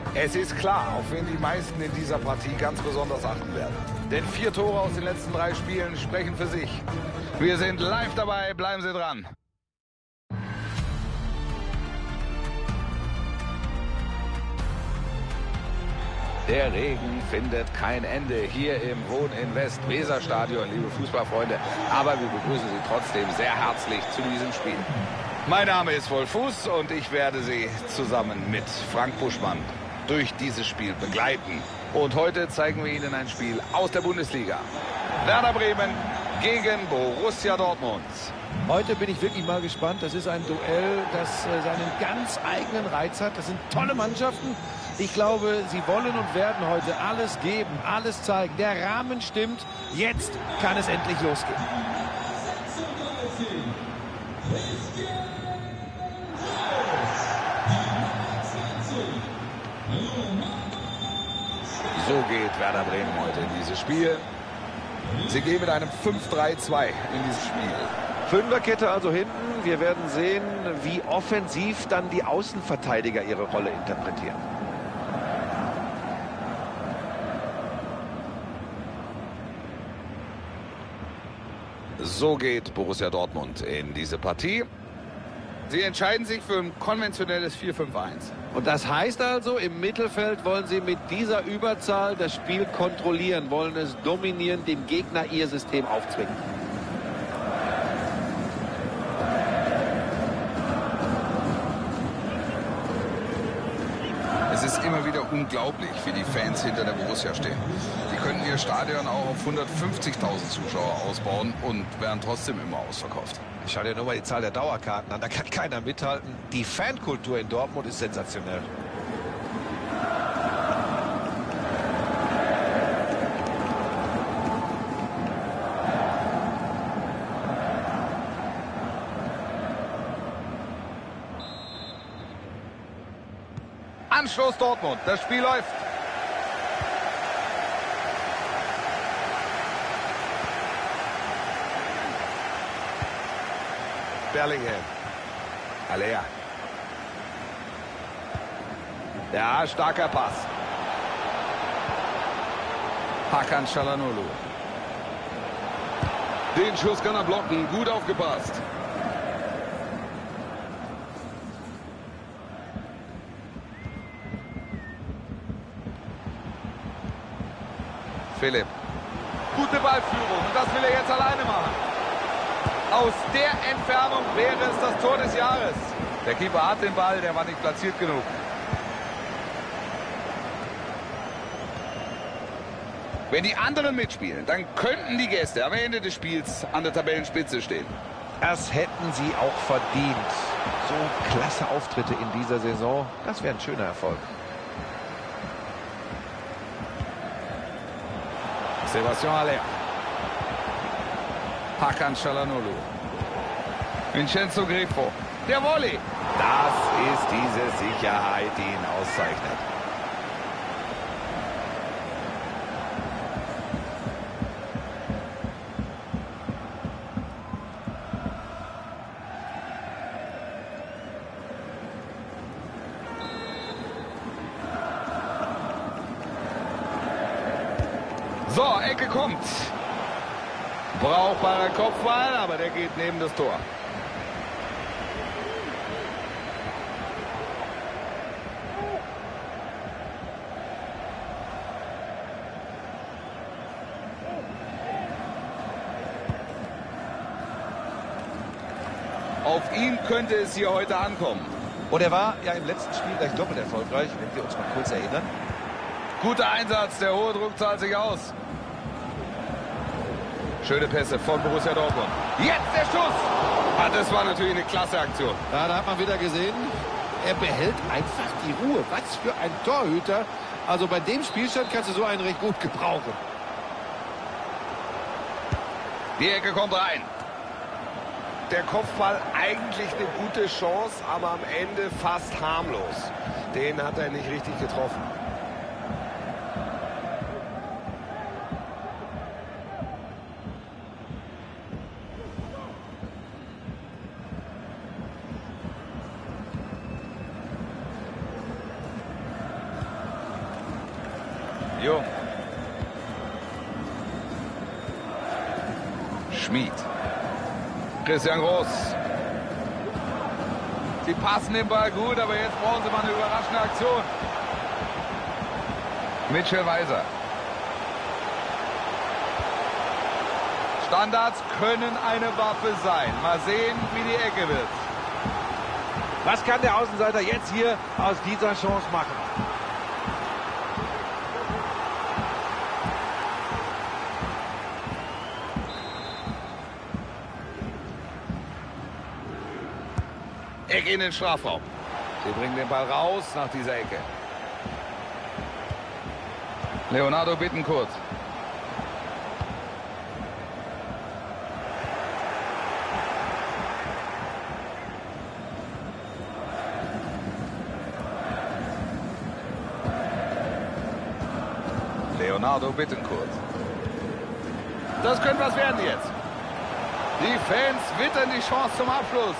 Es ist klar, auf wen die meisten in dieser Partie ganz besonders achten werden. Denn 4 Tore aus den letzten 3 Spielen sprechen für sich. Wir sind live dabei, bleiben Sie dran. Der Regen findet kein Ende hier im Wohninvest-Weser-Stadion, liebe Fußballfreunde. Aber wir begrüßen Sie trotzdem sehr herzlich zu diesem Spiel. Mein Name ist Wolf Fuß und ich werde Sie zusammen mit Frank Buschmann durch dieses Spiel begleiten. Und heute zeigen wir Ihnen ein Spiel aus der Bundesliga. Werder Bremen gegen Borussia Dortmund. Heute bin ich wirklich mal gespannt. Das ist ein Duell, das seinen ganz eigenen Reiz hat. Das sind tolle Mannschaften. Ich glaube, sie wollen und werden heute alles geben, alles zeigen. Der Rahmen stimmt. Jetzt kann es endlich losgehen. So geht Werder Bremen heute in dieses Spiel. Sie gehen mit einem 5-3-2 in dieses Spiel. Fünferkette also hinten. Wir werden sehen, wie offensiv dann die Außenverteidiger ihre Rolle interpretieren. So geht Borussia Dortmund in diese Partie. Sie entscheiden sich für ein konventionelles 4-5-1. Und das heißt also, im Mittelfeld wollen sie mit dieser Überzahl das Spiel kontrollieren, wollen es dominieren, dem Gegner ihr System aufzwingen. Es ist immer wieder unglaublich, wie die Fans hinter der Borussia stehen. Die könnten ihr Stadion auch auf 150.000 Zuschauer ausbauen und wären trotzdem immer ausverkauft. Schau dir nur mal die Zahl der Dauerkarten an, da kann keiner mithalten. Die Fankultur in Dortmund ist sensationell. Anstoß Dortmund, das Spiel läuft. Bellingham. Alea. Ja, starker Pass. Hakan Çalhanoğlu. Den Schuss kann er blocken. Gut aufgepasst. Philipp. Gute Ballführung. Und das will er jetzt alleine machen. Aus der Entfernung wäre es das Tor des Jahres. Der Keeper hat den Ball, der war nicht platziert genug. Wenn die anderen mitspielen, dann könnten die Gäste am Ende des Spiels an der Tabellenspitze stehen. Das hätten sie auch verdient. So klasse Auftritte in dieser Saison, das wäre ein schöner Erfolg. Sebastian Haller. Hakan Çalhanoğlu. Vincenzo Grifo. Der Volley. Das ist diese Sicherheit, die ihn auszeichnet. So, Ecke kommt. Brauchbarer Kopfball, aber der geht neben das Tor. Auf ihn könnte es hier heute ankommen. Und er war ja im letzten Spiel gleich doppelt erfolgreich, wenn wir uns mal kurz erinnern. Guter Einsatz, der hohe Druck zahlt sich aus. Schöne Pässe von Borussia Dortmund. Jetzt der Schuss! Ah, das war natürlich eine klasse Aktion. Ja, da hat man wieder gesehen, er behält einfach die Ruhe. Was für ein Torhüter. Also bei dem Spielstand kannst du so einen recht gut gebrauchen. Die Ecke kommt rein. Der Kopfball eigentlich eine gute Chance, aber am Ende fast harmlos. Den hat er nicht richtig getroffen. Jung. Schmid. Christian Groß. Sie passen den Ball gut, aber jetzt brauchen sie mal eine überraschende Aktion. Mitchell Weiser. Standards können eine Waffe sein. Mal sehen, wie die Ecke wird. Was kann der Außenseiter jetzt hier aus dieser Chance machen? Ecke in den Strafraum. Sie bringen den Ball raus nach dieser Ecke. Leonardo Bittencourt. Leonardo Bittencourt. Das könnte was werden jetzt. Die Fans wittern die Chance zum Abschluss.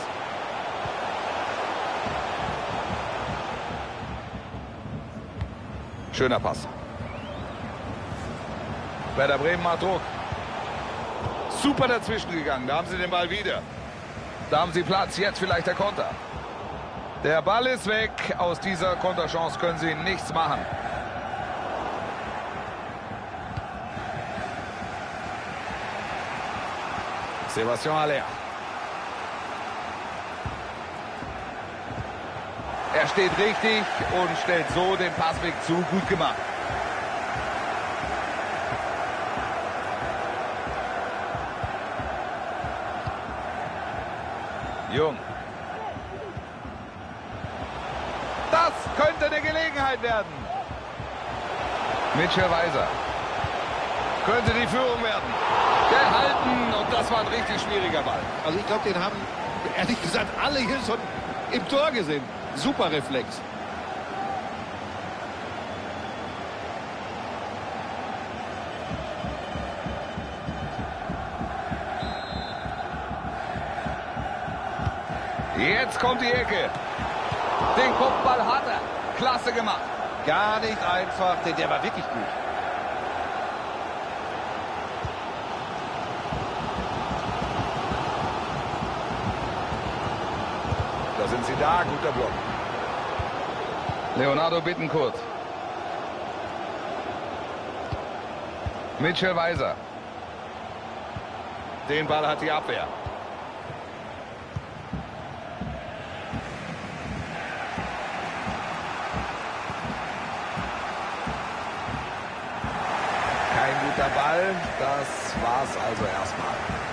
Schöner Pass. Werder Bremen macht Druck. Super dazwischen gegangen. Da haben sie den Ball wieder. Da haben sie Platz. Jetzt vielleicht der Konter. Der Ball ist weg. Aus dieser Konterchance können sie nichts machen. Sebastian Haller. Er steht richtig und stellt so den Passweg zu. Gut gemacht. Jung. Das könnte eine Gelegenheit werden. Mitchell Weiser. Könnte die Führung werden. Gehalten und das war ein richtig schwieriger Ball. Also ich glaube, den haben, ehrlich gesagt, alle hier schon im Tor gesehen. Super Reflex. Jetzt kommt die Ecke. Den Kopfball hat er. Klasse gemacht. Gar nicht einfach, denn der war wirklich gut. Da sind sie da. Guter Block. Leonardo Bittencourt. Mitchell Weiser. Den Ball hat die Abwehr. Kein guter Ball. Das war's also erstmal.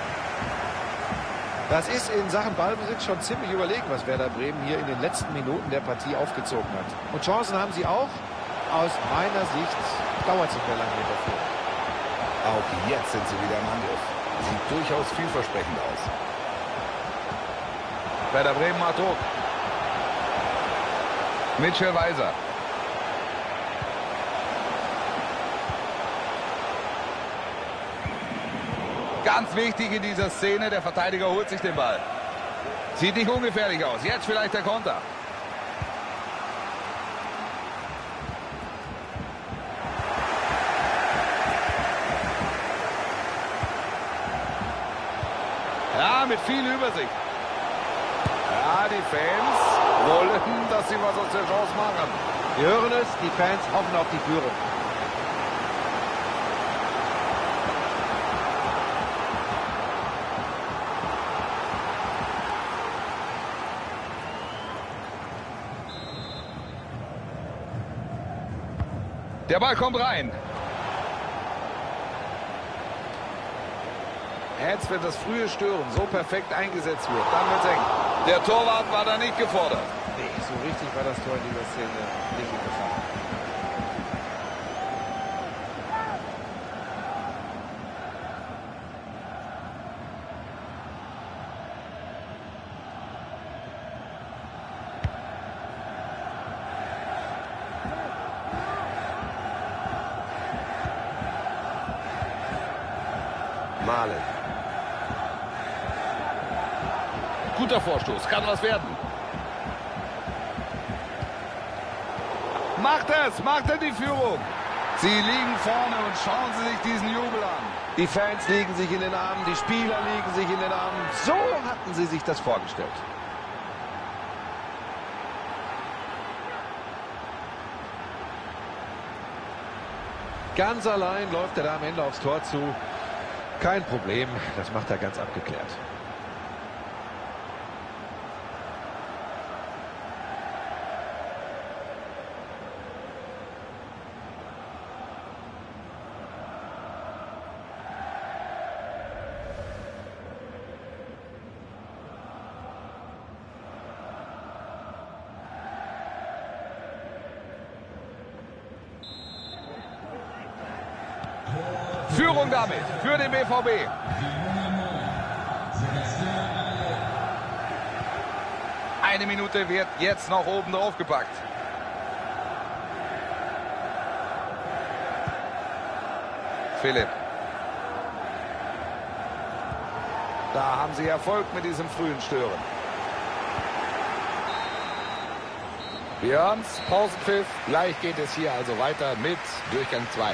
Das ist in Sachen Ballbesitz schon ziemlich überlegen, was Werder Bremen hier in den letzten Minuten der Partie aufgezogen hat. Und Chancen haben sie auch. Aus meiner Sicht dauert es nicht mehr lange mit der Führung. Auch jetzt sind sie wieder im Angriff. Sieht durchaus vielversprechend aus. Werder Bremen macht Druck. Mitchell Weiser. Ganz wichtig in dieser Szene, der Verteidiger holt sich den Ball. Sieht nicht ungefährlich aus. Jetzt vielleicht der Konter. Ja, mit viel Übersicht. Ja, die Fans wollen, dass sie was aus der Chance machen. Wir hören es, die Fans hoffen auf die Führung. Der Ball kommt rein. Jetzt wird das frühe Stören so perfekt eingesetzt wird. Dann wird's eng. Der Torwart war da nicht gefordert. Nee, so richtig war das Tor in dieser Szene nicht in Gefahr. Malen. Guter Vorstoß, kann was werden. Macht er die Führung. Sie liegen vorne und schauen Sie sich diesen Jubel an. Die Fans liegen sich in den Armen, die Spieler liegen sich in den Armen. So hatten sie sich das vorgestellt. Ganz allein läuft er da am Ende aufs Tor zu. Kein Problem, das macht er ganz abgeklärt. Führung damit für den BVB. Eine Minute wird jetzt noch oben drauf gepackt. Philipp. Da haben sie Erfolg mit diesem frühen Stören. Wir haben's, Pausenpfiff. Gleich geht es hier also weiter mit Durchgang 2.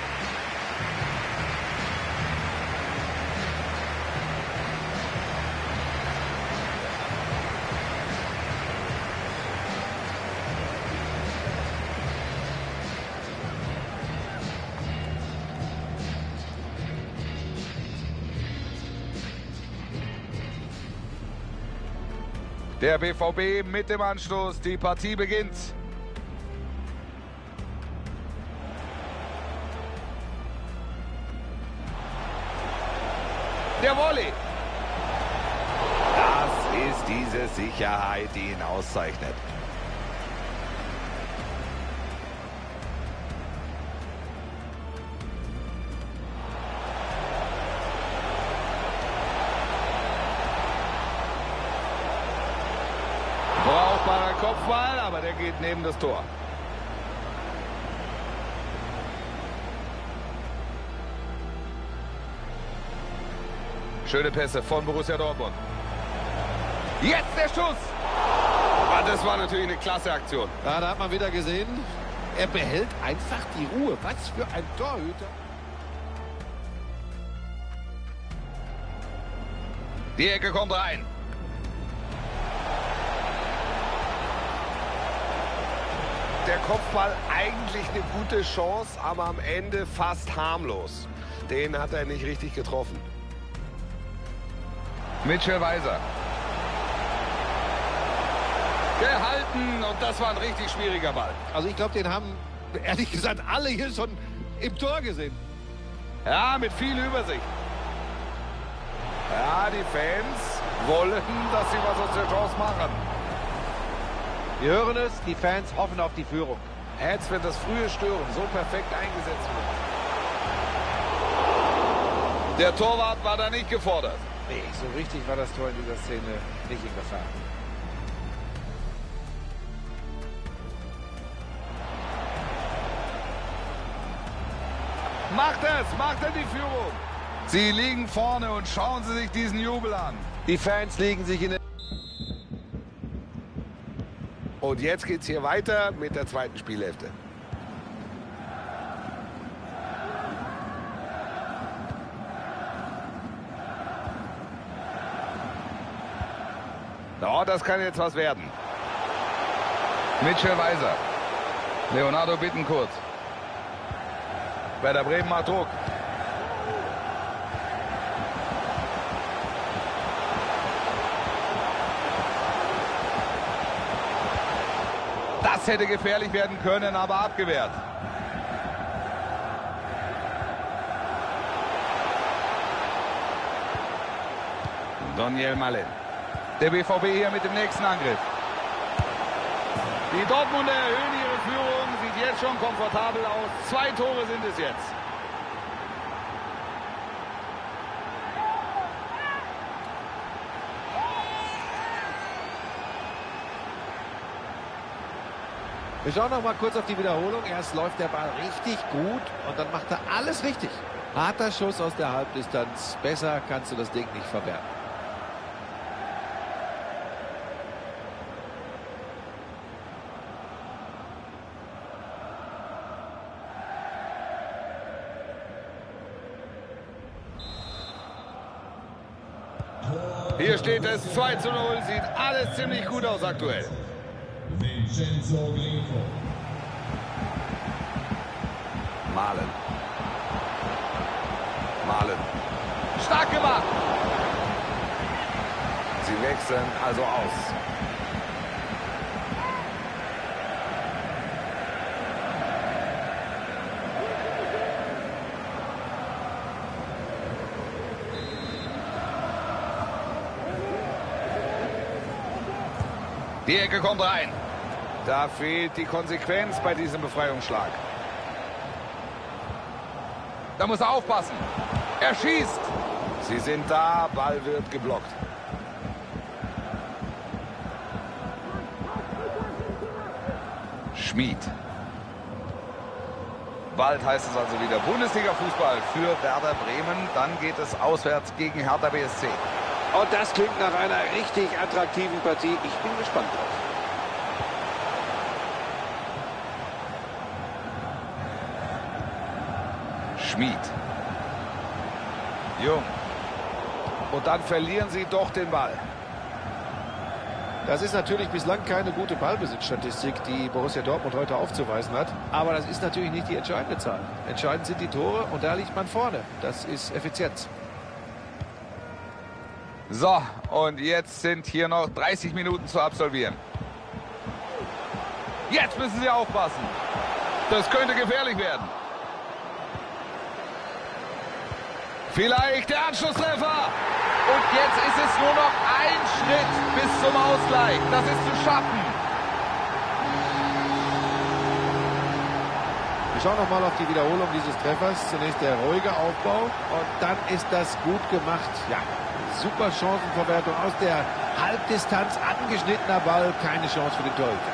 Der BVB mit dem Anstoß. Die Partie beginnt. Der Volley. Das ist diese Sicherheit, die ihn auszeichnet. Brauchbarer Kopfball, aber der geht neben das Tor. Schöne Pässe von Borussia Dortmund. Jetzt der Schuss. Ah, das war natürlich eine klasse Aktion. Ja, da hat man wieder gesehen, er behält einfach die Ruhe. Was für ein Torhüter. Die Ecke kommt rein. Der Kopfball eigentlich eine gute Chance, aber am Ende fast harmlos. Den hat er nicht richtig getroffen. Mitchell Weiser. Gehalten und das war ein richtig schwieriger Ball. Also ich glaube, den haben, ehrlich gesagt, alle hier schon im Tor gesehen. Ja, mit viel Übersicht. Ja, die Fans wollen, dass sie was aus der Chance machen. Wir hören es, die Fans hoffen auf die Führung. Jetzt wird das frühe Stören so perfekt eingesetzt wird. Der Torwart war da nicht gefordert. Nee, so richtig war das Tor in dieser Szene nicht in Gefahr. Macht er die Führung. Sie liegen vorne und schauen Sie sich diesen Jubel an. Die Fans liegen sich in den... Und jetzt geht's hier weiter mit der zweiten Spielhälfte. Oh, das kann jetzt was werden. Mitchell Weiser. Leonardo Bittencourt. Werder Bremen macht Druck. Das hätte gefährlich werden können, aber abgewehrt. Daniel Malen. Der BVB hier mit dem nächsten Angriff. Die Dortmunder erhöhen ihre Führung. Sieht jetzt schon komfortabel aus. 2 Tore sind es jetzt. Wir schauen noch mal kurz auf die Wiederholung. Erst läuft der Ball richtig gut und dann macht er alles richtig. Harter Schuss aus der Halbdistanz. Besser kannst du das Ding nicht verwerten. Hier steht es 2:0. Sieht alles ziemlich gut aus aktuell. Malen. Stark gemacht. Sie wechseln also aus. Die Ecke kommt rein. Da fehlt die Konsequenz bei diesem Befreiungsschlag. Da muss er aufpassen. Er schießt. Sie sind da, Ball wird geblockt. Schmid. Bald heißt es also wieder Bundesliga-Fußball für Werder Bremen. Dann geht es auswärts gegen Hertha BSC. Und das klingt nach einer richtig attraktiven Partie. Ich bin gespannt drauf. Schmid. Jung. Und dann verlieren sie doch den Ball. Das ist natürlich bislang keine gute Ballbesitzstatistik, die Borussia Dortmund heute aufzuweisen hat. Aber das ist natürlich nicht die entscheidende Zahl. Entscheidend sind die Tore und da liegt man vorne. Das ist Effizienz. So, und jetzt sind hier noch 30 Minuten zu absolvieren. Jetzt müssen sie aufpassen. Das könnte gefährlich werden. Vielleicht der Anschlusstreffer. Und jetzt ist es nur noch ein Schritt bis zum Ausgleich. Das ist zu schaffen. Wir schauen nochmal auf die Wiederholung dieses Treffers. Zunächst der ruhige Aufbau und dann ist das gut gemacht. Ja, super Chancenverwertung aus der Halbdistanz. Angeschnittener Ball, keine Chance für den Torhüter.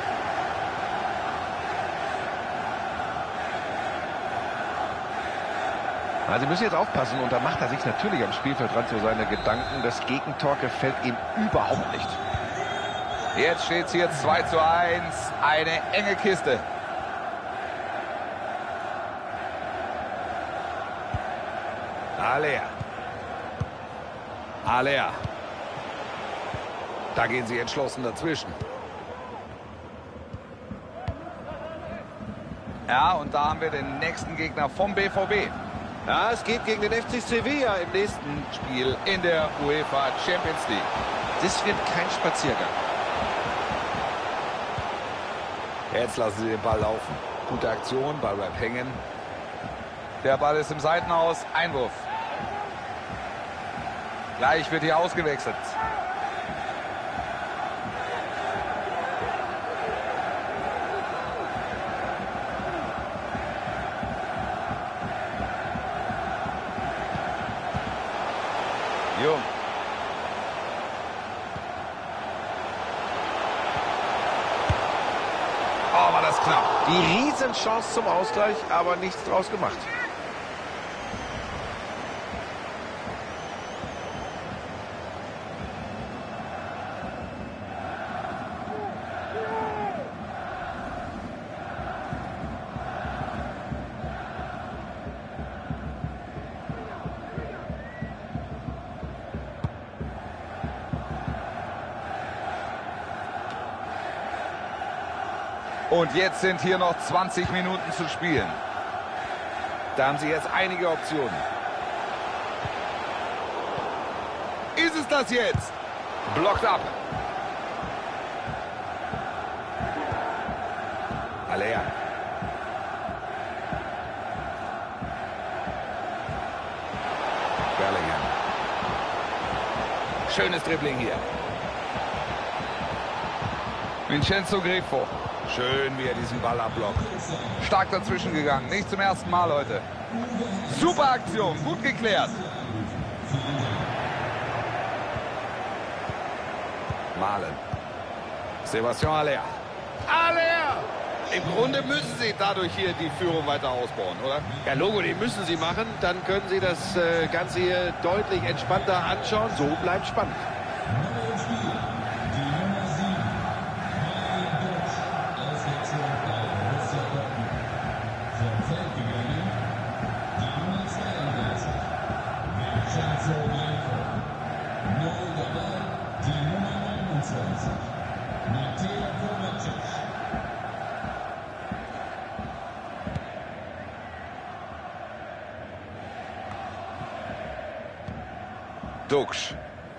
Also Sie müssen jetzt aufpassen und da macht er sich natürlich am Spielfeldrand so seine Gedanken. Das Gegentor gefällt ihm überhaupt nicht. Jetzt steht es hier 2:1. Eine enge Kiste. Alea. Da gehen sie entschlossen dazwischen. Ja, und da haben wir den nächsten Gegner vom BVB. Ja, es geht gegen den FC Sevilla im nächsten Spiel in der UEFA Champions League. Das wird kein Spaziergang. Jetzt lassen sie den Ball laufen. Gute Aktion, Ball bleibt hängen. Der Ball ist im Seitenhaus. Einwurf. Gleich wird hier ausgewechselt. Jung. Oh, war das knapp. Die Riesenchance zum Ausgleich, aber nichts draus gemacht. Und jetzt sind hier noch 20 Minuten zu spielen. Da haben sie jetzt einige Optionen. Ist es das jetzt? Blockt ab. Alea. Bellingham. Schönes Dribbling hier. Vincenzo Grifo. Schön, wie er diesen Ball abblockt. Stark dazwischen gegangen. Nicht zum ersten Mal heute. Super Aktion. Gut geklärt. Malen. Sebastian Alea. Im Grunde müssen sie dadurch hier die Führung weiter ausbauen, oder? Ja, Logo, den müssen sie machen. Dann können sie das Ganze hier deutlich entspannter anschauen. So bleibt spannend. No, Duxch.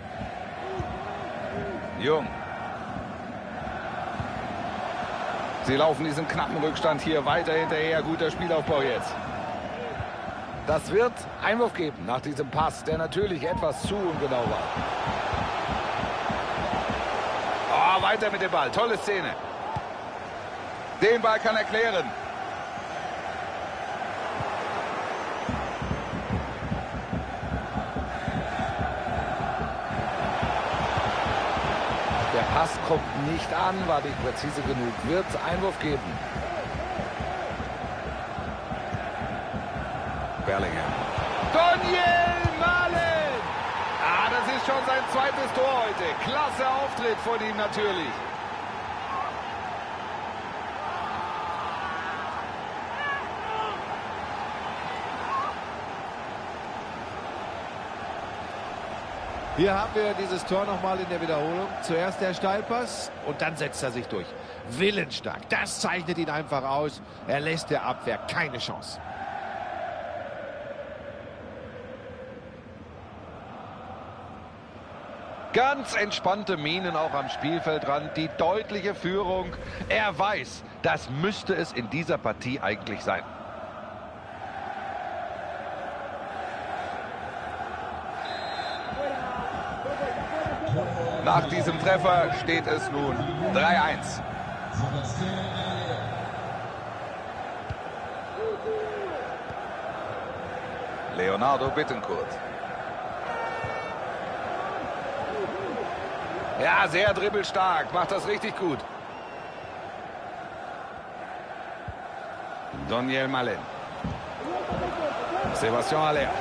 Jung. Sie laufen diesen knappen Rückstand hier weiter hinterher. Guter Spielaufbau jetzt. Das wird Einwurf geben nach diesem Pass, der natürlich etwas zu ungenau war. Oh, weiter mit dem Ball. Tolle Szene. Den Ball kann er klären. Der Pass kommt nicht an, war nicht präzise genug. Wird Einwurf geben. Bellingham. Daniel Malen! Ah, das ist schon sein zweites Tor heute. Klasse Auftritt von ihm natürlich. Hier haben wir dieses Tor nochmal in der Wiederholung. Zuerst der Steilpass und dann setzt er sich durch. Willensstark, das zeichnet ihn einfach aus. Er lässt der Abwehr keine Chance. Ganz entspannte Mienen auch am Spielfeldrand, die deutliche Führung. Er weiß, das müsste es in dieser Partie eigentlich sein. Nach diesem Treffer steht es nun 3-1. Leonardo Bittencourt. Ja, sehr dribbelstark, macht das richtig gut. Daniel Malen. Sebastian Haller.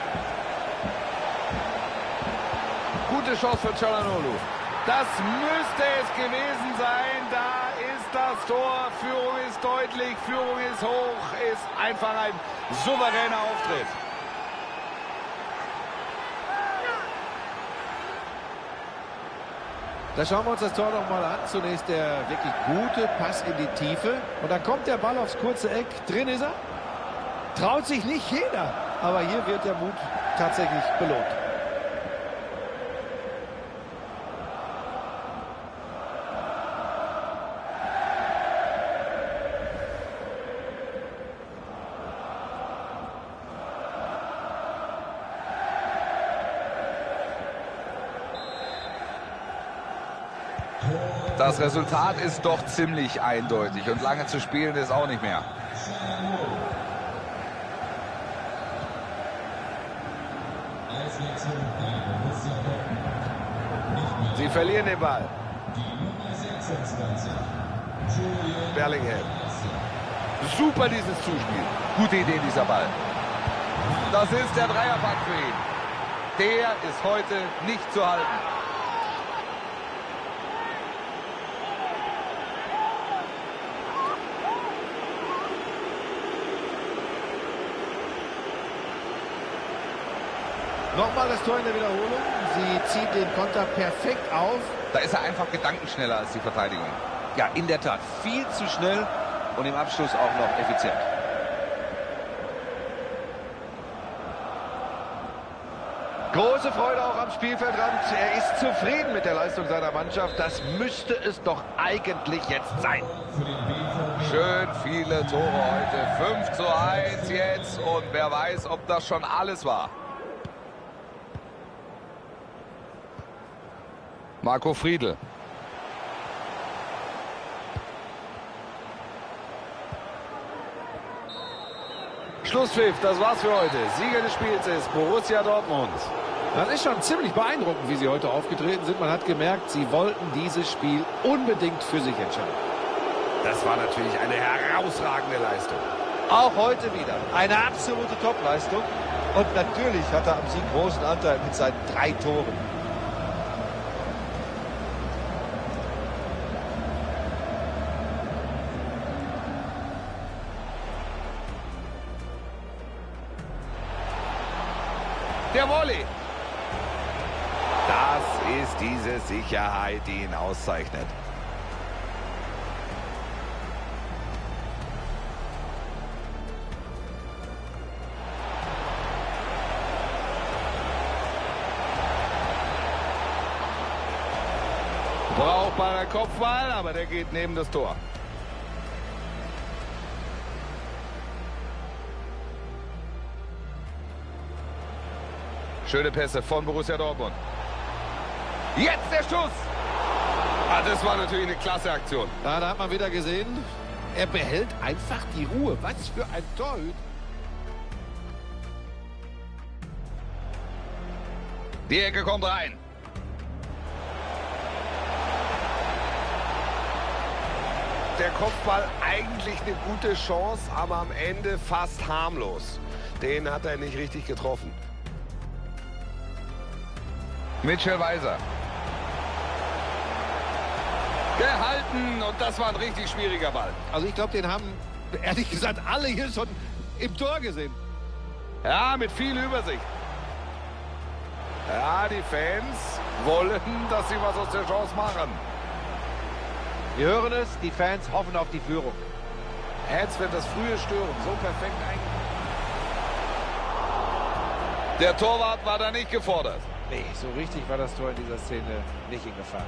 Gute Chance für Çalhanoğlu. Das müsste es gewesen sein. Da ist das Tor. Führung ist deutlich, Führung ist hoch. Ist einfach ein souveräner Auftritt. Da schauen wir uns das Tor nochmal an. Zunächst der wirklich gute Pass in die Tiefe. Und dann kommt der Ball aufs kurze Eck. Drin ist er. Traut sich nicht jeder. Aber hier wird der Mut tatsächlich belohnt. Das Resultat ist doch ziemlich eindeutig und lange zu spielen ist auch nicht mehr. Sie verlieren den Ball. Bellingham. Super dieses Zuspiel. Gute Idee dieser Ball. Das ist der Dreierpack für ihn. Der ist heute nicht zu halten. Nochmal das Tor in der Wiederholung. Sie zieht den Konter perfekt auf. Da ist er einfach gedankenschneller als die Verteidigung. Ja, in der Tat, viel zu schnell und im Abschluss auch noch effizient. Große Freude auch am Spielfeldrand. Er ist zufrieden mit der Leistung seiner Mannschaft. Das müsste es doch eigentlich jetzt sein. Schön viele Tore heute. 5:1 jetzt. Und wer weiß, ob das schon alles war. Marco Friedl. Schlusspfiff, das war's für heute. Sieger des Spiels ist Borussia Dortmund. Das ist schon ziemlich beeindruckend, wie sie heute aufgetreten sind. Man hat gemerkt, sie wollten dieses Spiel unbedingt für sich entscheiden. Das war natürlich eine herausragende Leistung. Auch heute wieder eine absolute Topleistung. Und natürlich hat er am Sieg großen Anteil mit seinen 3 Toren. Der Volley. Das ist diese Sicherheit, die ihn auszeichnet. Nochmal ein Kopfball, aber der geht neben das Tor. Schöne Pässe von Borussia Dortmund. Jetzt der Schuss. Ah, das war natürlich eine klasse Aktion. Ja, da hat man wieder gesehen, er behält einfach die Ruhe. Was für ein Torhüter. Die Ecke kommt rein. Der Kopfball eigentlich eine gute Chance, aber am Ende fast harmlos. Den hat er nicht richtig getroffen. Mitchell Weiser. Gehalten und das war ein richtig schwieriger Ball. Also ich glaube, den haben, ehrlich gesagt, alle hier schon im Tor gesehen. Ja, mit viel Übersicht. Ja, die Fans wollen, dass sie was aus der Chance machen. Wir hören es, die Fans hoffen auf die Führung. Jetzt wird das frühe Stören so perfekt eingebaut. Der Torwart war da nicht gefordert. Nee, so richtig war das Tor in dieser Szene nicht in Gefahr.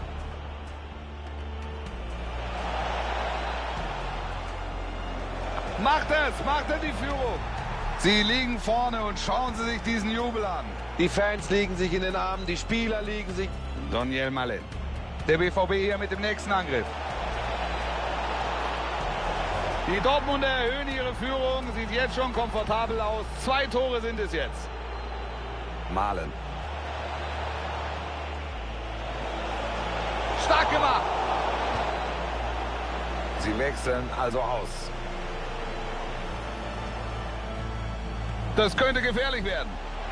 Macht er die Führung. Sie liegen vorne und schauen Sie sich diesen Jubel an. Die Fans liegen sich in den Armen, die Spieler liegen sich... Daniel Malen. Der BVB hier mit dem nächsten Angriff. Die Dortmunder erhöhen ihre Führung, sieht jetzt schon komfortabel aus. 2 Tore sind es jetzt. Malen. Stark gemacht. Sie wechseln also aus. Das könnte gefährlich werden.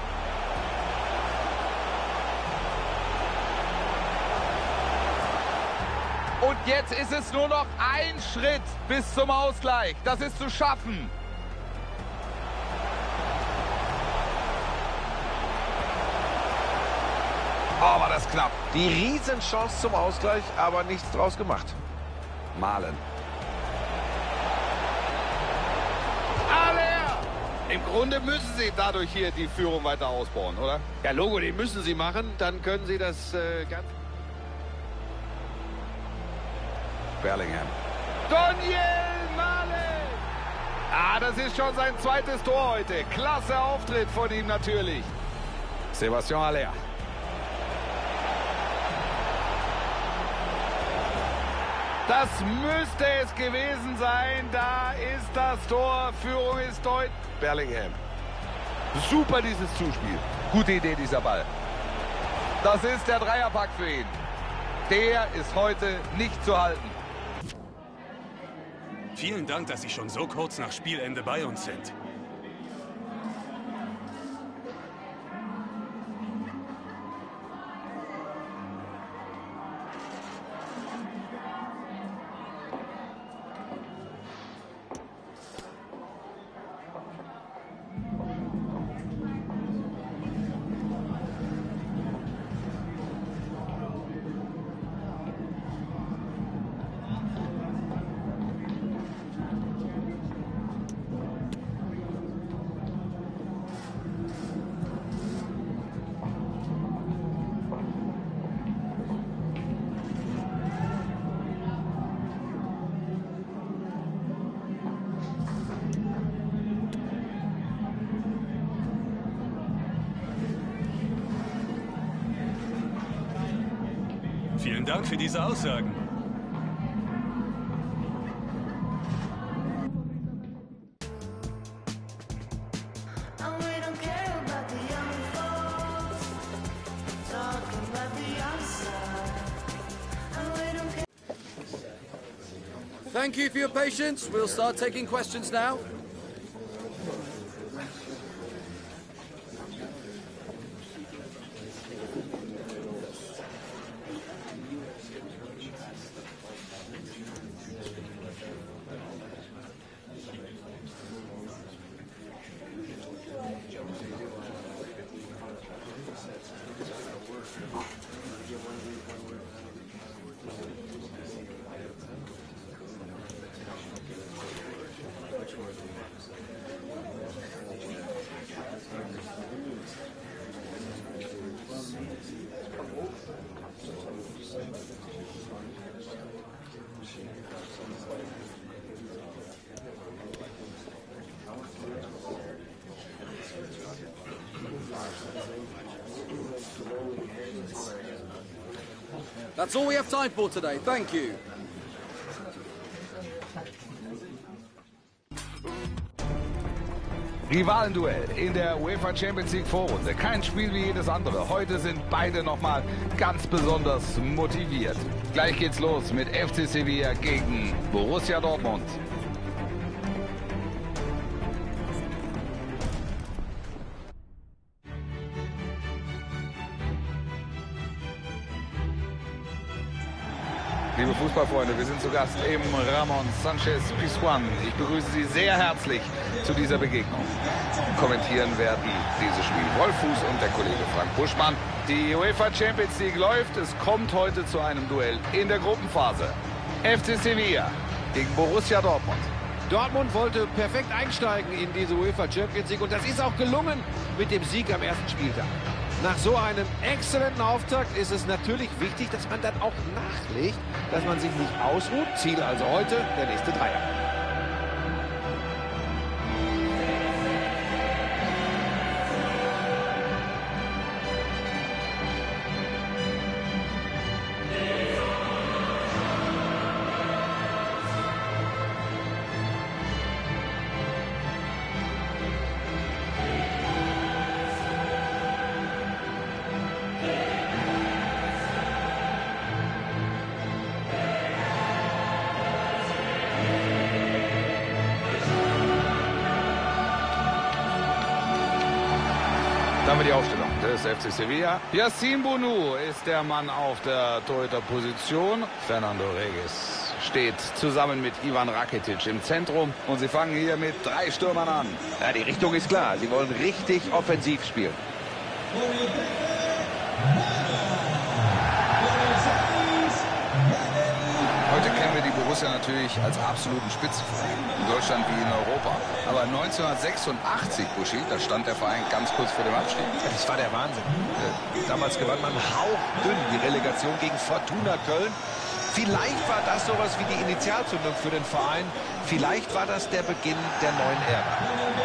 Und jetzt ist es nur noch ein Schritt bis zum Ausgleich. Das ist zu schaffen. Oh, war das knapp. Die Riesenchance zum Ausgleich, aber nichts draus gemacht. Malen. Im Grunde müssen sie dadurch hier die Führung weiter ausbauen, oder? Ja, Logo, den müssen sie machen, dann können sie das ganz... Bellingham. Daniel Malen! Ah, das ist schon sein zweites Tor heute. Klasse Auftritt von ihm natürlich. Sebastian Haller. Das müsste es gewesen sein. Da ist das Tor. Führung ist deutlich. Bellingham. Super dieses Zuspiel. Gute Idee dieser Ball. Das ist der Dreierpack für ihn. Der ist heute nicht zu halten. Vielen Dank, dass Sie schon so kurz nach Spielende bei uns sind. Vielen Dank für diese Aussagen. Thank you for your patience. We'll start taking questions now. That's all we have time for today. Thank you. Rivalenduell in der UEFA Champions League Vorrunde. Kein Spiel wie jedes andere. Heute sind beide nochmal ganz besonders motiviert. Gleich geht's los mit FC Sevilla gegen Borussia Dortmund. Liebe Fußballfreunde, wir sind zu Gast im Ramon Sanchez Pizjuan. Ich begrüße Sie sehr herzlich zu dieser Begegnung. Kommentieren werden dieses Spiel Wolf Fuß und der Kollege Frank Buschmann. Die UEFA Champions League läuft. Es kommt heute zu einem Duell in der Gruppenphase. FC Sevilla gegen Borussia Dortmund. Dortmund wollte perfekt einsteigen in diese UEFA Champions League und das ist auch gelungen mit dem Sieg am ersten Spieltag. Nach so einem exzellenten Auftakt ist es natürlich wichtig, dass man dann auch nachlegt, dass man sich nicht ausruht. Ziel also heute der nächste Dreier. Dann haben wir die Aufstellung des FC Sevilla. Yacine Bounou ist der Mann auf der Torhüterposition. Fernando Regis steht zusammen mit Ivan Rakitic im Zentrum. Und sie fangen hier mit 3 Stürmern an. Ja, die Richtung ist klar. Sie wollen richtig offensiv spielen. Heute kennen wir die Borussia natürlich als absoluten Spitzenverein. In Deutschland wie in Europa. Aber 1986, Buschi, da stand der Verein ganz kurz vor dem Abstieg. Das war der Wahnsinn. Damals gewann man hauchdünn die Relegation gegen Fortuna Köln. Vielleicht war das sowas wie die Initialzündung für den Verein. Vielleicht war das der Beginn der neuen Ära.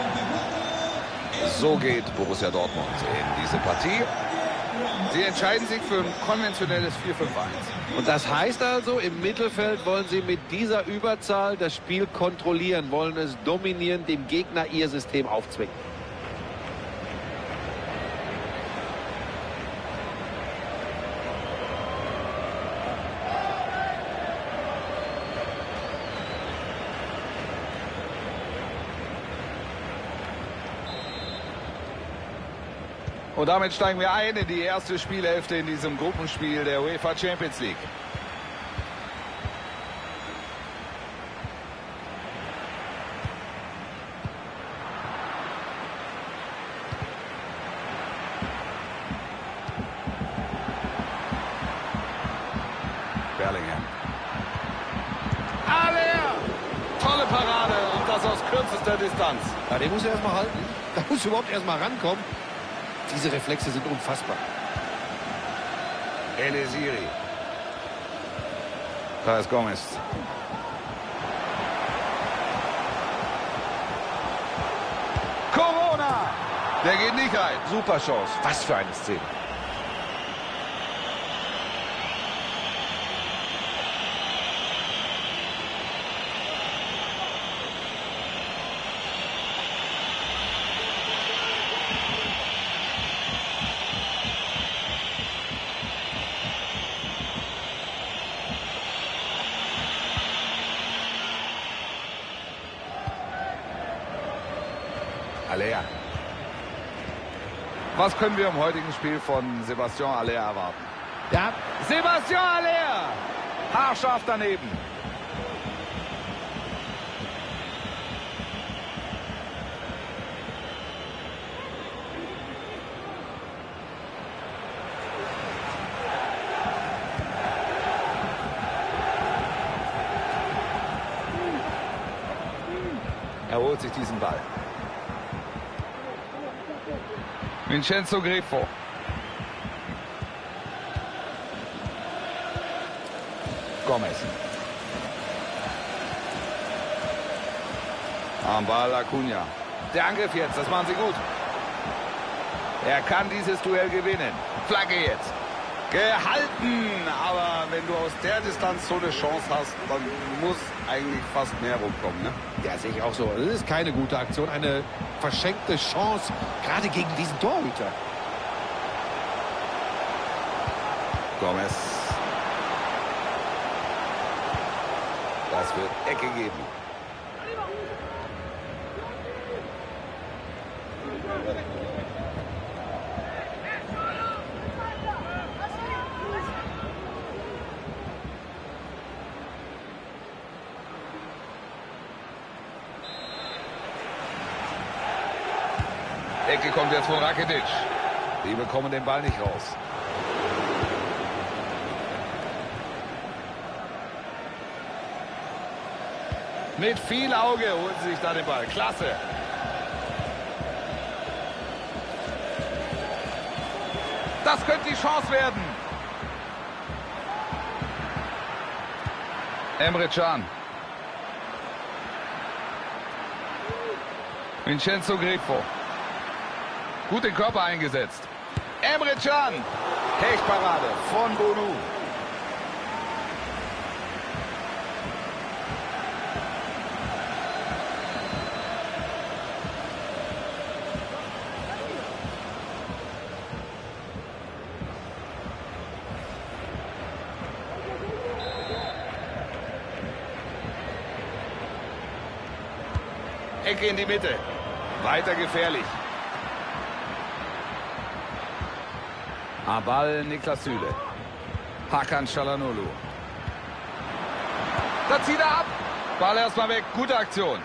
So geht Borussia Dortmund in diese Partie. Sie entscheiden sich für ein konventionelles 4-5-1. Und das heißt also, im Mittelfeld wollen sie mit dieser Überzahl das Spiel kontrollieren, wollen es dominieren, dem Gegner ihr System aufzwingen. Und damit steigen wir ein in die erste Spielhälfte in diesem Gruppenspiel der UEFA Champions League. Bellingham. Aller! Tolle Parade und das aus kürzester Distanz. Ja, den muss er erstmal halten. Da muss überhaupt erstmal rankommen. Diese Reflexe sind unfassbar. Elisiri. Da ist Gomez. Corona! Der geht nicht rein. Super Chance. Was für eine Szene. Aller. Was können wir im heutigen Spiel von Sebastian Aller erwarten? Ja, Sebastian Aller! Haarscharf daneben. Er holt sich diesen Ball. Vincenzo Grifo. Gomez. Am Ball Acuna. Der Angriff jetzt, das machen sie gut. Er kann dieses Duell gewinnen. Flagge jetzt. Gehalten. Aber wenn du aus der Distanz so eine Chance hast, dann muss eigentlich fast mehr rumkommen, ne? Ja, sehe ich auch so. Das ist keine gute Aktion, eine verschenkte Chance, gerade gegen diesen Torhüter. Gomez. Das wird Ecke geben. Ecke kommt jetzt von Rakitic. Die bekommen den Ball nicht raus. Mit viel Auge holen sie sich da den Ball. Klasse. Das könnte die Chance werden. Emre Can. Vincenzo Grifo. Gut den Körper eingesetzt. Emre Can. Hechtparade von Bonu. Ecke in die Mitte. Weiter gefährlich. Ball Niklas Süle. Hakan Çalhanoğlu. Da zieht er ab. Ball erstmal weg. Gute Aktion.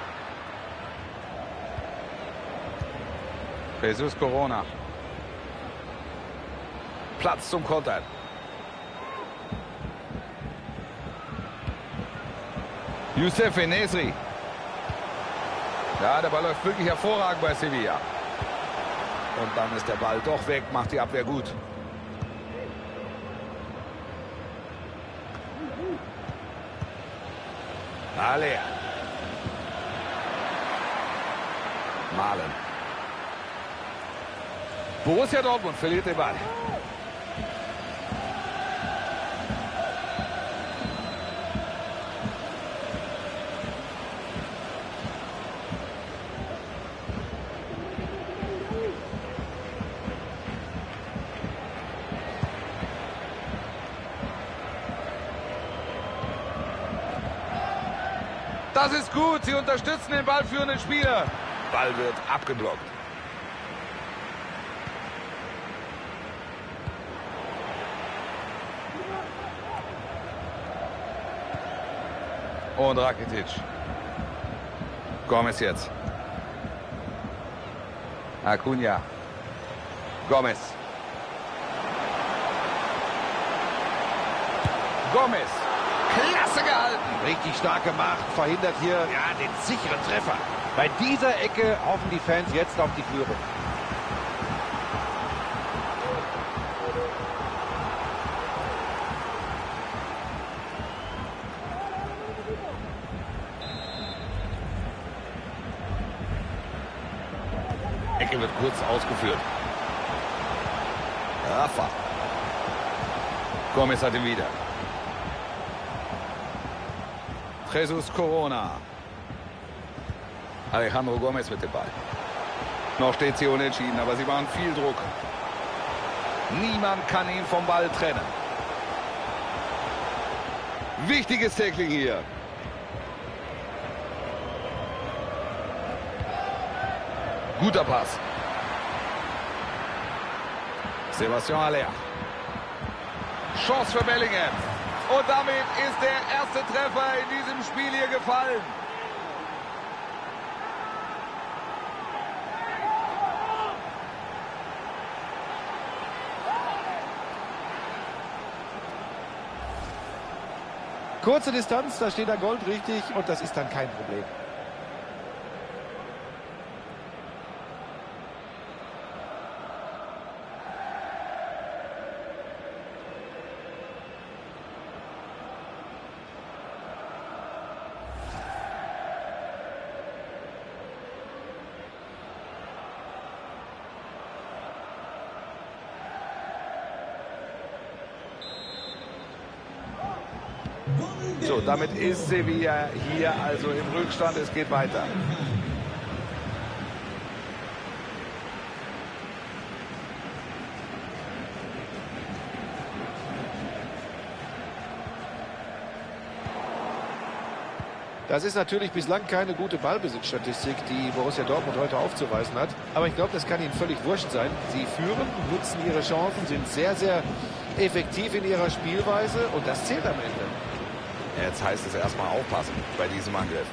Jesus Corona. Platz zum Kontern. Youssef Enesri. Ja, der Ball läuft wirklich hervorragend bei Sevilla. Und dann ist der Ball doch weg, macht die Abwehr gut. Alea. Malen. Borussia Dortmund verliert den Ball. Das ist gut. Sie unterstützen den ballführenden Spieler. Ball wird abgeblockt. Und Rakitic. Gomez jetzt. Acuna. Gomez. Gomez. Klasse gehalten. Richtig stark gemacht, verhindert hier ja den sicheren Treffer. Bei dieser Ecke hoffen die Fans jetzt auf die Führung. Ecke wird kurz ausgeführt. Rafa. Gomez hat ihn wieder. Jesus Corona. Alejandro Gomez mit dem Ball. Noch steht sie unentschieden, aber sie machen viel Druck. Niemand kann ihn vom Ball trennen. Wichtiges Tackling hier. Guter Pass. Sebastian Haller. Chance für Bellingham. Und damit ist der erste Treffer in diesem Spiel hier gefallen. Kurze Distanz, da steht er goldrichtig und das ist dann kein Problem. So, damit ist Sevilla hier also im Rückstand. Es geht weiter. Das ist natürlich bislang keine gute Ballbesitzstatistik, die Borussia Dortmund heute aufzuweisen hat. Aber ich glaube, das kann ihnen völlig wurscht sein. Sie führen, nutzen ihre Chancen, sind sehr, sehr effektiv in ihrer Spielweise und das zählt am Ende. Jetzt heißt es erstmal aufpassen bei diesem Angriff.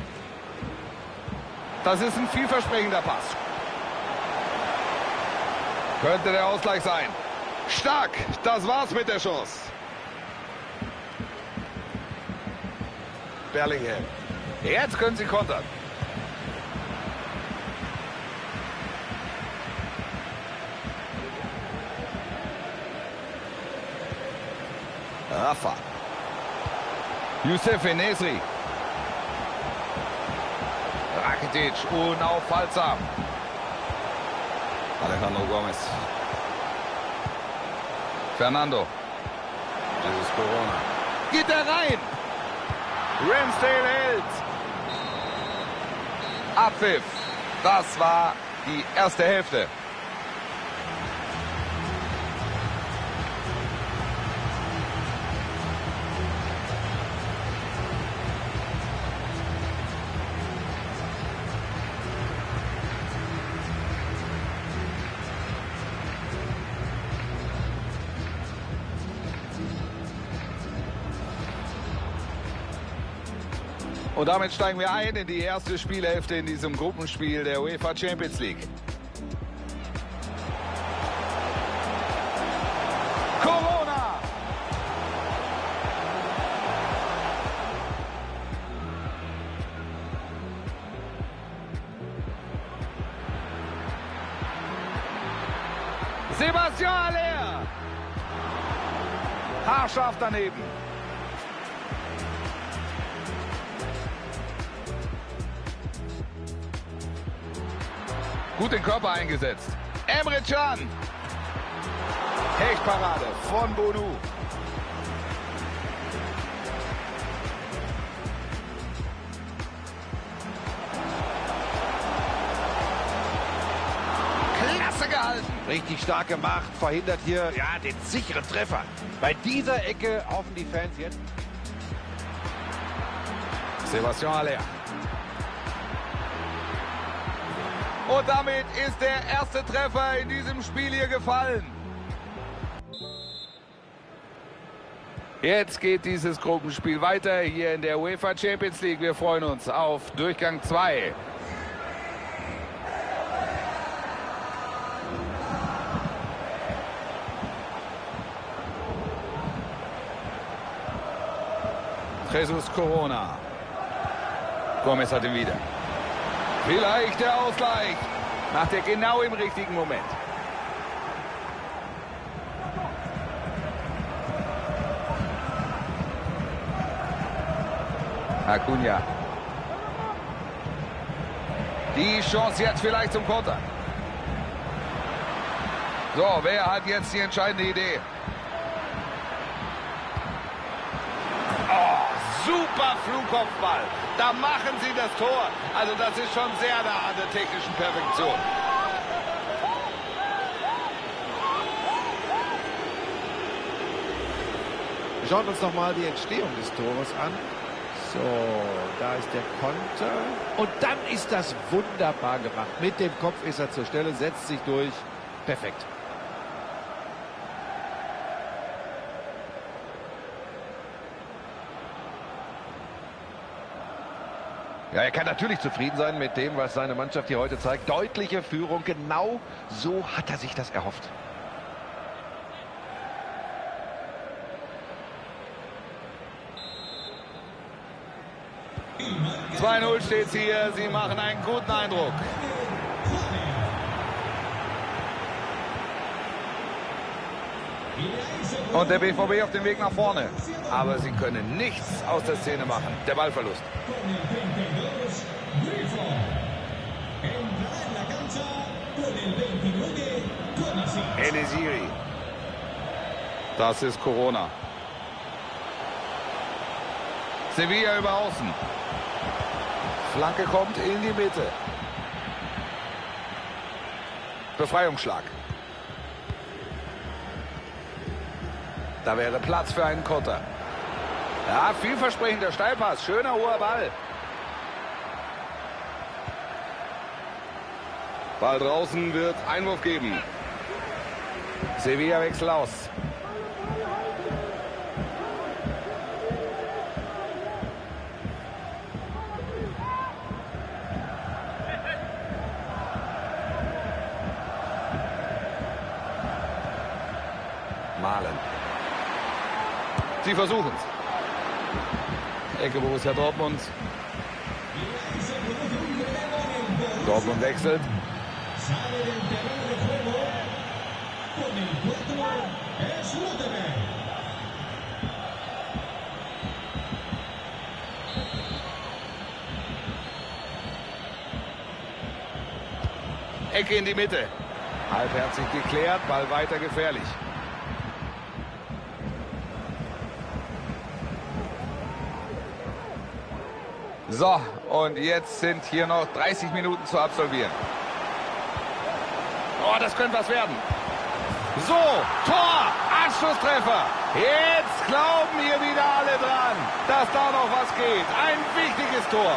Das ist ein vielversprechender Pass. Könnte der Ausgleich sein. Stark, das war's mit der Chance. Bellingham. Jetzt können sie kontern. Rafa. Youssef Nesri. Rakitic, unaufhaltsam. Alejandro Gomez. Fernando. Jesus Corona. Geht er rein? Ramsdale hält. Abpfiff. Das war die erste Hälfte. Und damit steigen wir ein in die erste Spielhälfte in diesem Gruppenspiel der UEFA Champions League. Corona! Sebastian Haller! Haarscharf daneben. Gut den Körper eingesetzt. Emre Can. Hechtparade von Bonu. Klasse gehalten. Richtig stark gemacht, verhindert hier ja den sicheren Treffer. Bei dieser Ecke hoffen die Fans jetzt. Sebastian Haller. Und damit ist der erste Treffer in diesem Spiel hier gefallen. Jetzt geht dieses Gruppenspiel weiter hier in der UEFA Champions League. Wir freuen uns auf Durchgang 2. Jesus Corona. Gomez hat ihn wieder. Vielleicht der Ausgleich. Macht er genau im richtigen Moment. Acuna. Die Chance jetzt vielleicht zum Konter. So, wer hat jetzt die entscheidende Idee? Super Flugkopfball. Da machen sie das Tor. Also das ist schon sehr nah an der technischen Perfektion. Wir schauen uns noch mal die Entstehung des Tores an. So, da ist der Konter. Und dann ist das wunderbar gemacht. Mit dem Kopf ist er zur Stelle, setzt sich durch. Perfekt. Ja, er kann natürlich zufrieden sein mit dem, was seine Mannschaft hier heute zeigt. Deutliche Führung, genau so hat er sich das erhofft. – 2:0 steht's hier. Sie machen einen guten Eindruck. Und der BVB auf dem Weg nach vorne. Aber sie können nichts aus der Szene machen. Der Ballverlust. Elisiri. Das ist Corona. Sevilla über außen. Flanke kommt in die Mitte. Befreiungsschlag. Da wäre Platz für einen Konter. Ja, vielversprechender Steilpass. Schöner hoher Ball. Ball draußen, wird Einwurf geben. Sevilla wechselt aus. Malen. Sie versuchen es. Ecke Borussia Dortmund. Dortmund wechselt. Ecke in die Mitte. Halbherzig geklärt, Ball weiter gefährlich. So, und jetzt sind hier noch 30 Minuten zu absolvieren. Oh, das könnte was werden. So, Tor, Anschlusstreffer. Jetzt glauben hier wieder alle dran, dass da noch was geht. Ein wichtiges Tor.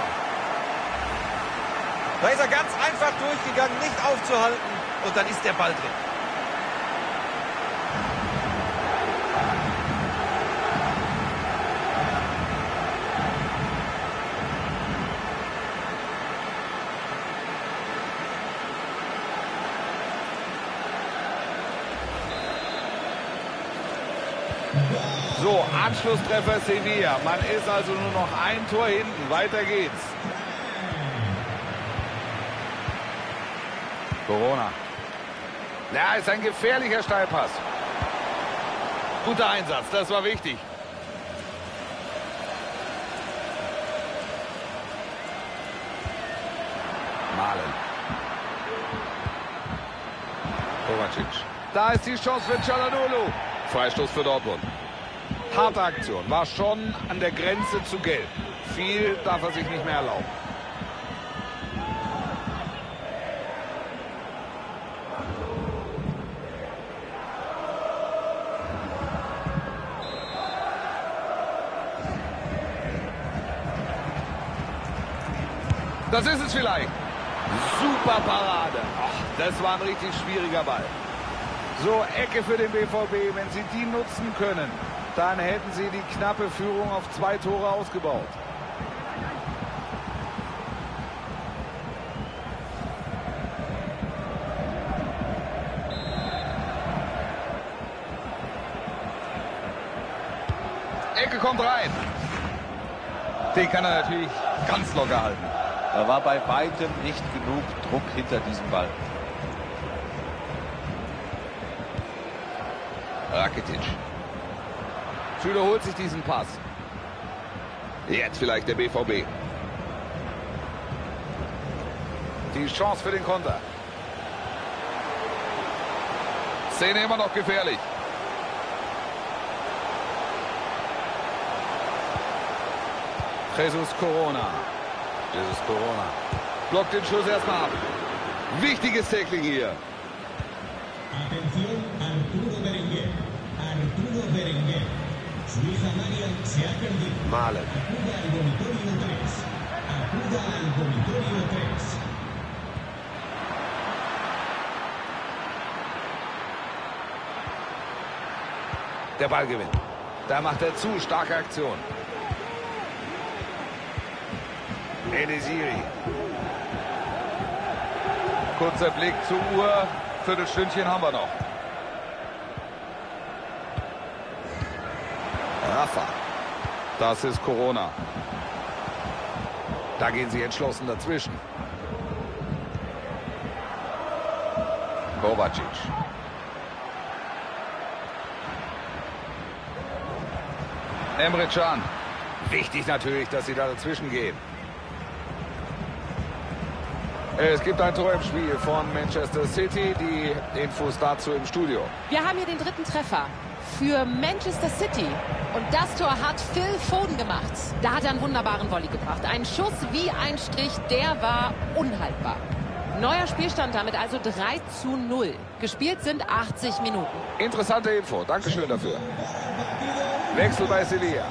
Da ist er ganz einfach durchgegangen, nicht aufzuhalten. Und dann ist der Ball drin. So, Anschlusstreffer Sevilla. Man ist also nur noch ein Tor hinten. Weiter geht's. Corona. Ja, ist ein gefährlicher Steilpass. Guter Einsatz, das war wichtig. Malen. Kovacic. Da ist die Chance für Çalhanoğlu. Freistoß für Dortmund. Harte Aktion, war schon an der Grenze zu gelb. Viel darf er sich nicht mehr erlauben. Das ist es vielleicht. Super Parade. Ach, das war ein richtig schwieriger Ball. So, Ecke für den BVB. Wenn sie die nutzen können, dann hätten sie die knappe Führung auf 2 Tore ausgebaut. Ecke kommt rein. Den kann er natürlich ganz locker halten. Da war bei weitem nicht genug Druck hinter diesem Ball. Rakitic. Schüler holt sich diesen Pass. Jetzt vielleicht der BVB. Die Chance für den Konter. Szene immer noch gefährlich. Jesus Corona. Jesus Corona. Blockt den Schuss erstmal ab. Wichtiges Tackling hier. Atención, Arturo Berenguer. Arturo Berenguer. Su hija Marian se ha perdido. Malen. Acuda al dormitorio 3. Acuda al dormitorio 3. Der Ballgewinn. Da macht er zu. Starke Aktion. Elisiri. Kurzer Blick zur Uhr. Viertelstündchen haben wir noch. Rafa. Das ist Corona. Da gehen sie entschlossen dazwischen. Kovacic. Emre Can. Wichtig natürlich, dass sie da dazwischen gehen. Es gibt ein Tor im Spiel von Manchester City. Die Infos dazu im Studio. Wir haben hier den 3. Treffer. für Manchester City. Und das Tor hat Phil Foden gemacht. Da hat er einen wunderbaren Volley gebracht. Ein Schuss wie ein Strich, der war unhaltbar. Neuer Spielstand damit also 3:0. Gespielt sind 80 Minuten. Interessante Info. Dankeschön dafür. Wechsel bei Sevilla.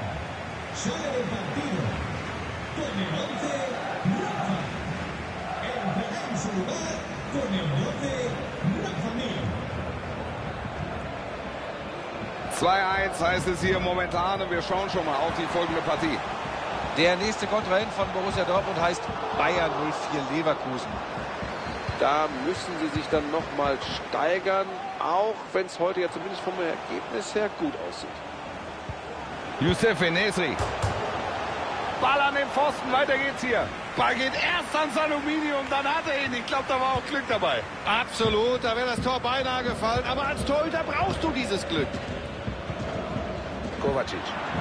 Con 2:1 heißt es hier momentan und wir schauen schon mal auf die folgende Partie. Der nächste Kontrahent von Borussia Dortmund heißt Bayern 04 Leverkusen. Da müssen sie sich dann noch mal steigern, auch wenn es heute ja zumindest vom Ergebnis her gut aussieht. Youssef Nesri. Ball an den Pfosten, weiter geht's hier. Ball geht erst ans Aluminium, dann hat er ihn. Ich glaube, da war auch Glück dabei. Absolut, da wäre das Tor beinahe gefallen. Aber als Torhüter brauchst du dieses Glück. Kovacic.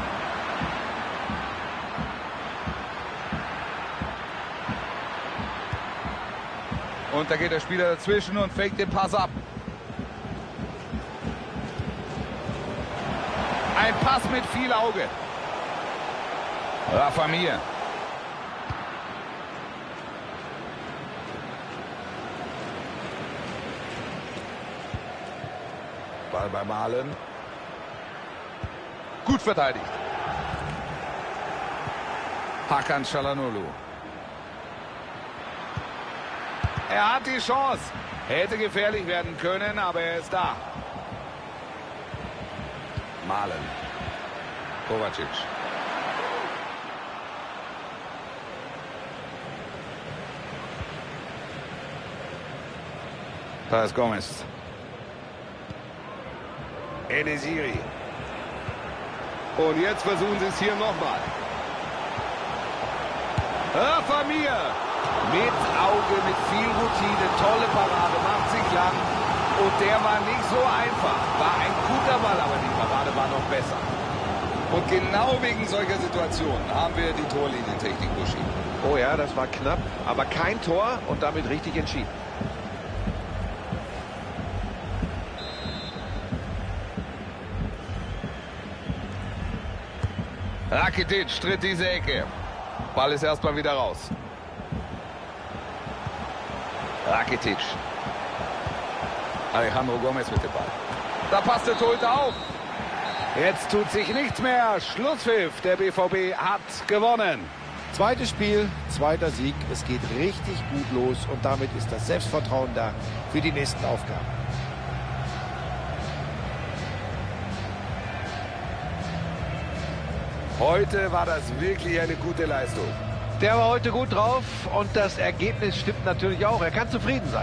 Und da geht der Spieler dazwischen und fängt den Pass ab. Ein Pass mit viel Auge. Rafa Mir. Ball bei Malen. Gut verteidigt. Hakan Çalhanoğlu. Er hat die Chance. Hätte gefährlich werden können, aber er ist da. Malen. Kovacic. Pass Gomez. Enesiri. Und jetzt versuchen sie es hier nochmal. Rafa Mir. Mit Auge, mit viel Routine. Tolle Parade, macht sich lang. Und der war nicht so einfach. War ein guter Ball, aber die Parade war noch besser. Und genau wegen solcher Situationen haben wir die Torlinientechnik, Buschi. Oh ja, das war knapp, aber kein Tor und damit richtig entschieden. Rakitic tritt diese Ecke. Ball ist erstmal wieder raus. Rakitic. Alejandro Gomez mit dem Ball. Da passt der Torhüter auf. Jetzt tut sich nichts mehr. Schlusspfiff. Der BVB hat gewonnen. Zweites Spiel, zweiter Sieg. Es geht richtig gut los und damit ist das Selbstvertrauen da für die nächsten Aufgaben. Heute war das wirklich eine gute Leistung. Der war heute gut drauf und das Ergebnis stimmt natürlich auch. Er kann zufrieden sein.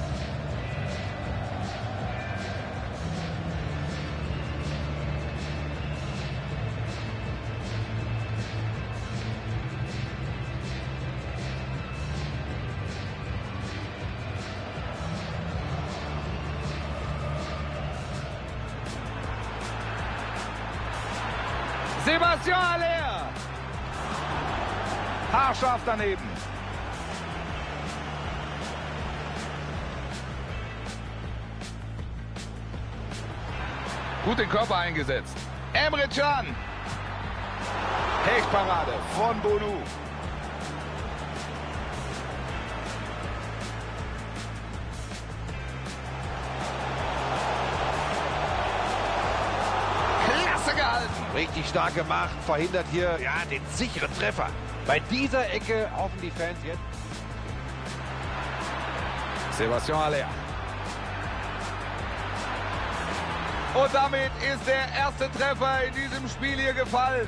Sebastian Haller. Haarscharf daneben. Gut den Körper eingesetzt. Emre Can. Hechtparade von Bonu. Klasse gehalten. Richtig stark gemacht, verhindert hier ja den sicheren Treffer. Bei dieser Ecke hoffen die Fans jetzt. Sebastian Haller. Und damit ist der erste Treffer in diesem Spiel hier gefallen.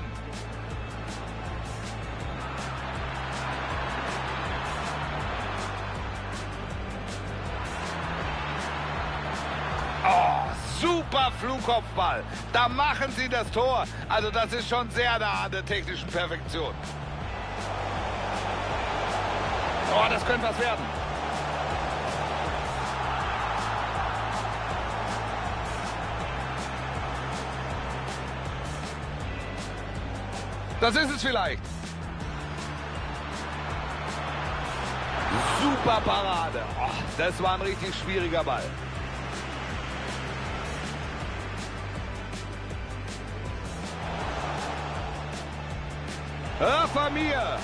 Oh, super Flugkopfball. Da machen sie das Tor. Also das ist schon sehr nah an der technischen Perfektion. Oh, das könnte was werden. Das ist es vielleicht. Super Parade. Oh, das war ein richtig schwieriger Ball. Von mir.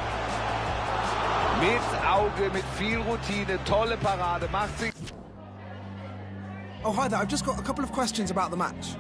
Mit Auge, mit viel Routine, tolle Parade, macht sich... Oh, hi there. I've just got a couple of questions about the match.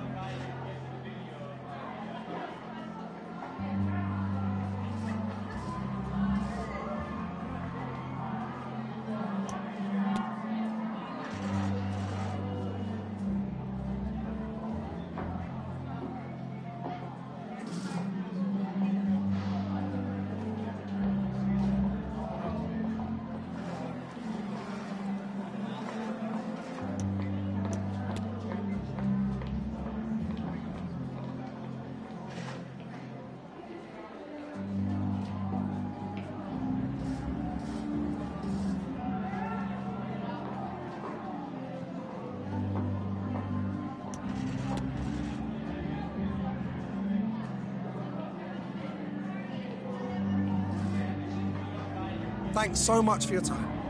Thanks so much for your time.